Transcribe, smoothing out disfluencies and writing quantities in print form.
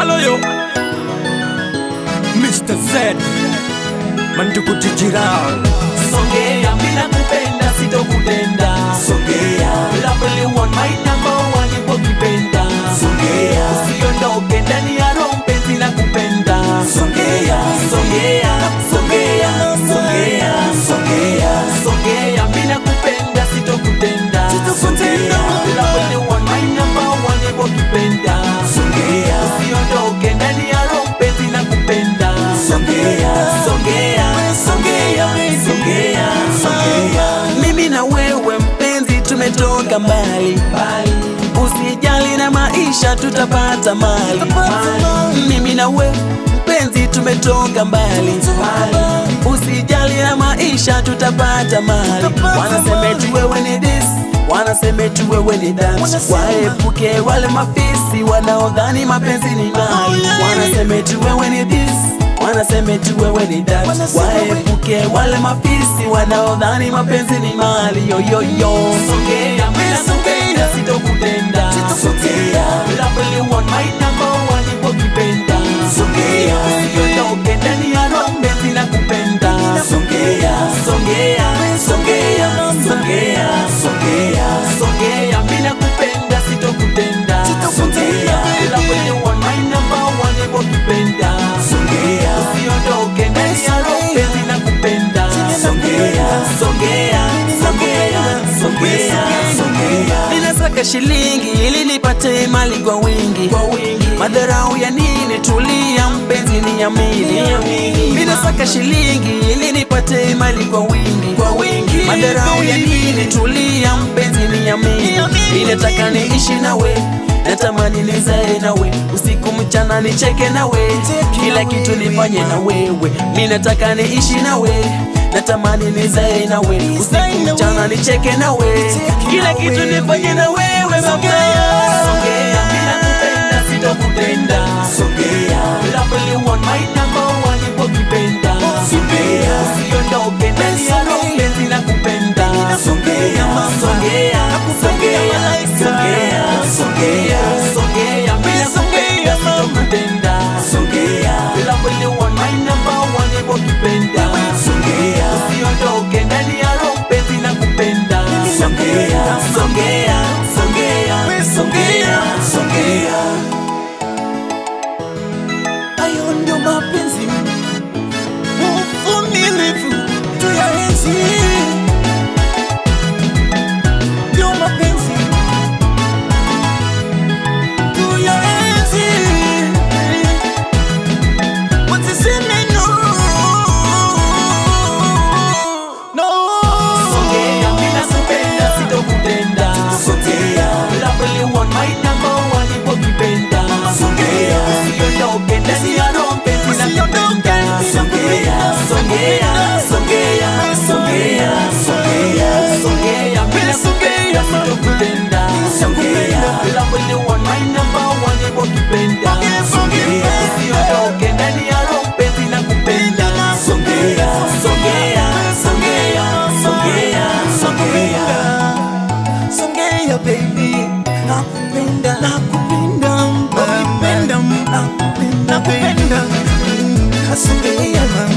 Hello yo, Mr. Z Manduku Digital. Songea, mina kupenda sitokutenda. Songea, lovely one, my number one, nipo kipenda. Songea, usiondoke ndani ya roho mpenzi na kupenda. Songea, songea, songea, songea, songea, songea, mina kupenda sitokutenda. Songea, lovely one, my number one, nipo kipenda. Songea, usiondoke ndani ya roho mpenzi na kupenda. Songea, songea, songea, songea, songea. Mimi na wewe mpenzi tumetoka mbali, usijali na maisha tutapata mali. Mimi na wewe mpenzi tumetoka mbali, usijali na maisha tutapata mali. Wanasema eti wewe ni this, wanasema eti wewe ni that, waepuke wale mafisi wanaodhani mapenzi ni mali. Wanasema eti wewe ni this, wanasema eti wewe ni that, waepuke wale mafisi wanaodhani mapenzi ni mali. Yo yo yo, songea, mina songea, sitokutenda. Songea, lovely one, my number one, nipo kipenda. Songea, usiondoke ndani ya roho mpenzi na kupenda. Songea, songea, songea, songea, songea, songea, mina kupenda sitokutenda. Songea, lovely one, my number one, nipo kipenda. Songea, usiondoke ndani ya roho mpenzi na kupenda. Songea, songea, songea, songea, songea. Ninasaka shilingi ili nipate mali kwa wingi, madharau ya nini? Tulia mpenzi niamini. Ninasaka shilingi ili nipate mali kwa wingi, madharau ya nini? Tulia mpenzi niamini. Ninataka niishi nawe, natamani nizae nawe, usiku mchana nicheke nawe, kila kitu nifanye na wewe. Mimi nataka niishi nawe, natamani nizae nawe, usiku mchana nicheke nawe, kila kitu nifanye na wewe. Songea, mimi nakupenda sitokutenda. Songea, lovely one, my number one, nipo kipenda. Songea, usiondoke ndani ya roho mpenzi na kupenda. Songea, songea, songea, songea, songea, songea, mimi nakupenda sitokutenda. Songea, lovely one, my number one, nipo kipenda. Songea, usiondoke ndani ya roho mpenzi na kupenda. Songea, songea, songea, songea, songea. Hayo ndio mapenzi, uvumilivu tuyaenzi. Ndio mapenzi tuyaenzi. Wasiseme no, no. Songea, mimi nakupenda sitokutenda. Songea, lovely one, my number one, nipo kipenda. Songea, usiondoke ndani ya roho mpenzi na kupenda. Songea, songea, songea, songea, songea, songea, mimi nakupenda sitokutenda. Songea, lovely one, my number one, nipo kipenda. Songea, usiondoke ndani ya roho mpenzi na kupenda. Songea, songea, songea, songea, songea. Songea baby, nakupenda, nakupenda, nakupenda, nakupenda, nakupenda. Songea mama.